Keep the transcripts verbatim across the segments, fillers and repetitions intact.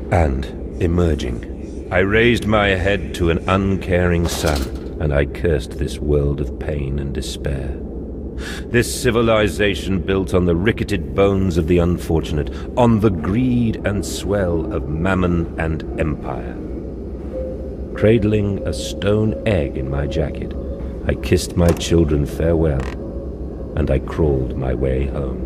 And emerging, I raised my head to an uncaring sun, and I cursed this world of pain and despair. This civilization built on the ricketed bones of the unfortunate, on the greed and swell of mammon and empire. Cradling a stone egg in my jacket, I kissed my children farewell, and I crawled my way home.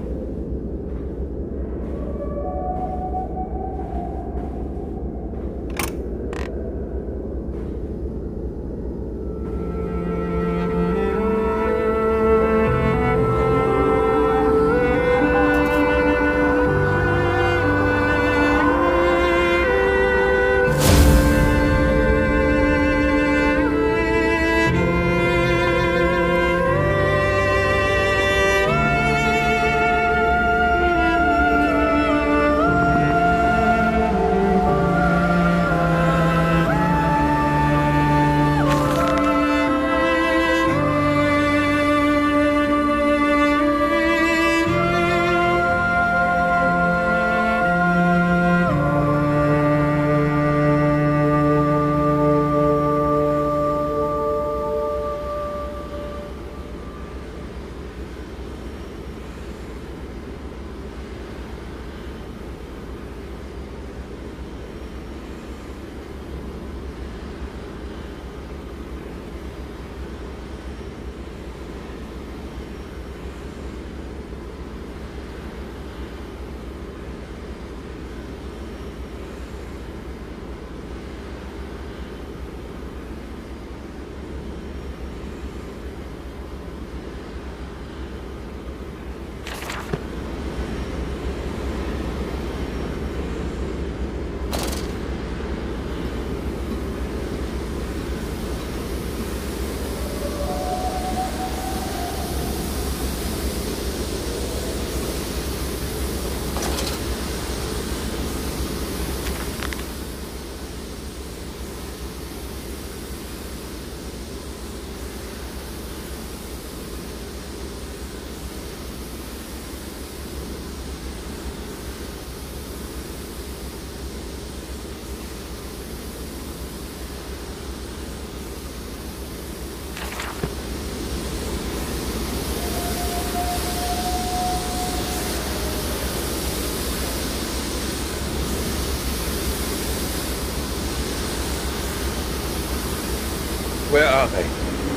Where are they?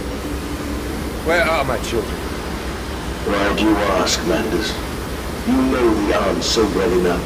Where are my children? Why do you ask, Mandus? You know the answer well enough.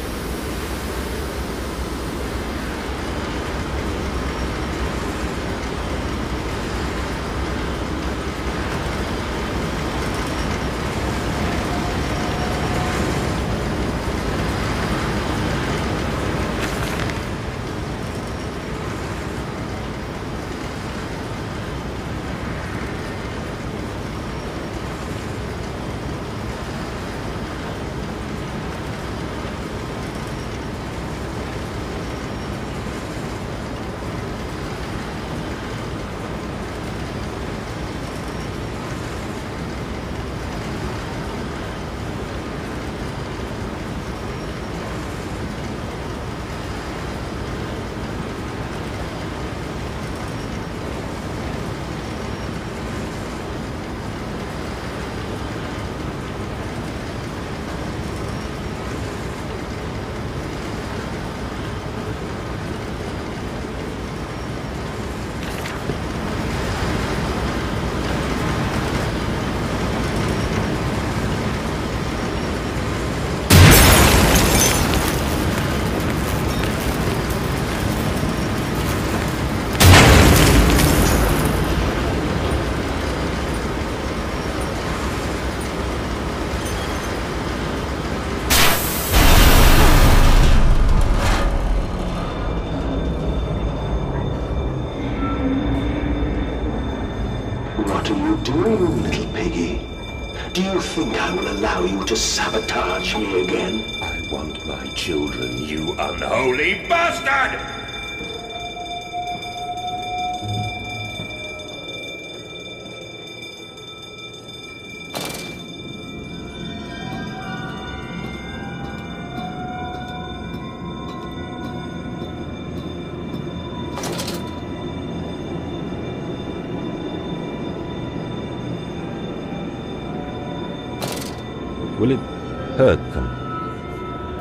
What are you doing, little piggy? Do you think I will allow you to sabotage me again? I want my children, you unholy bastard!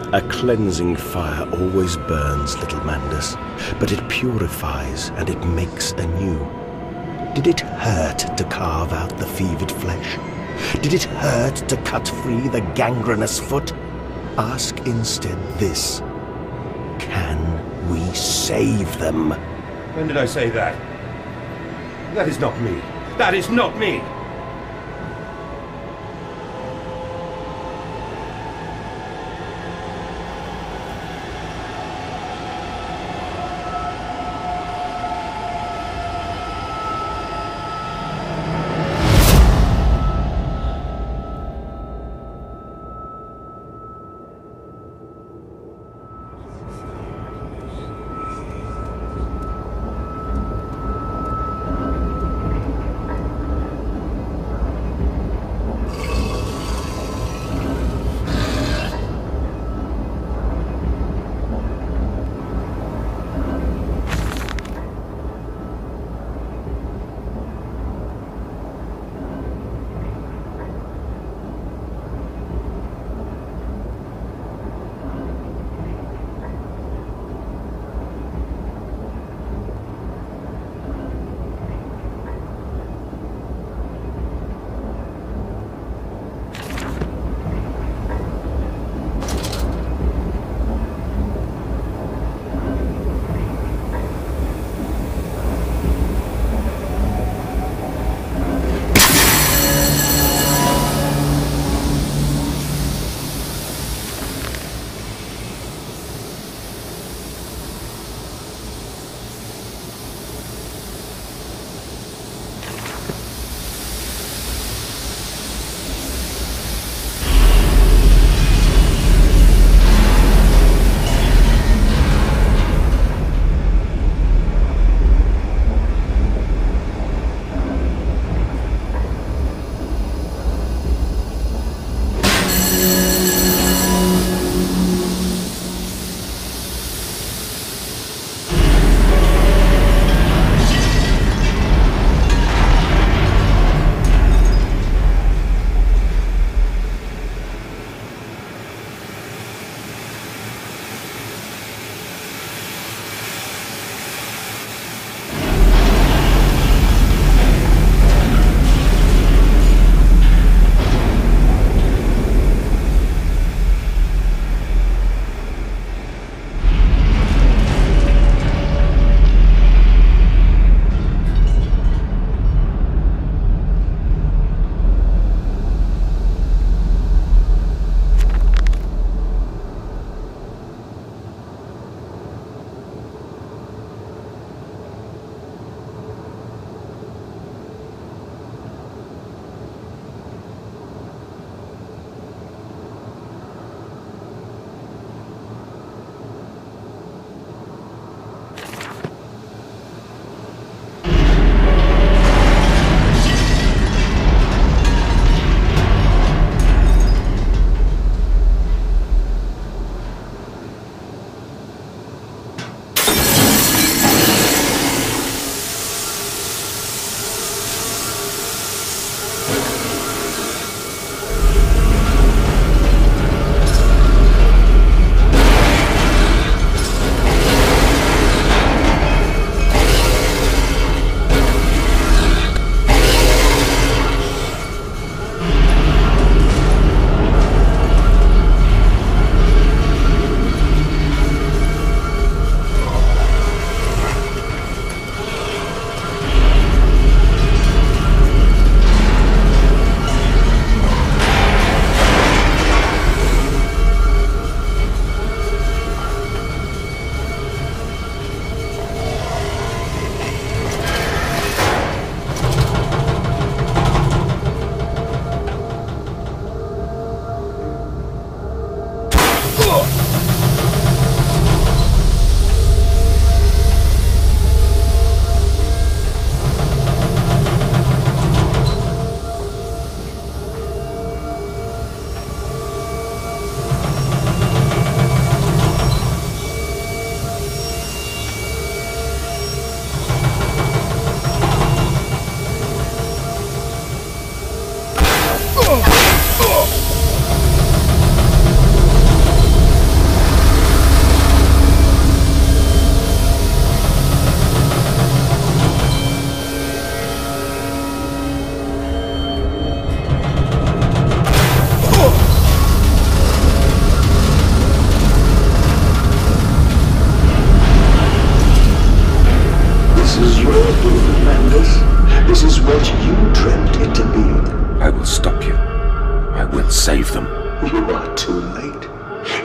A cleansing fire always burns, little Mandus, but it purifies and it makes anew. Did it hurt to carve out the fevered flesh? Did it hurt to cut free the gangrenous foot? Ask instead this: can we save them? When did I say that? That is not me. That is not me!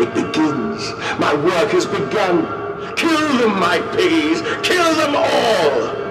It begins. My work has begun. Kill them, my piggies! Kill them all!